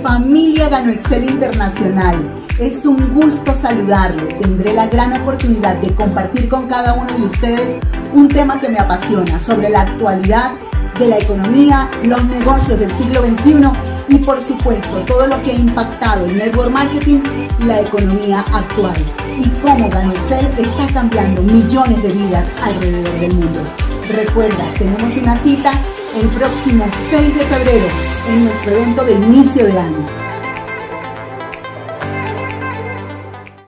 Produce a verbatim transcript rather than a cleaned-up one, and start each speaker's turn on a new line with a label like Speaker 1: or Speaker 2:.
Speaker 1: Familia Gano Excel Internacional, es un gusto saludarles. Tendré la gran oportunidad de compartir con cada uno de ustedes un tema que me apasiona sobre la actualidad de la economía, los negocios del siglo veintiuno y por supuesto todo lo que ha impactado el network marketing y la economía actual y cómo Gano Excel está cambiando millones de vidas alrededor del mundo. Recuerda, tenemos una cita el próximo seis de febrero en nuestro evento de inicio de año.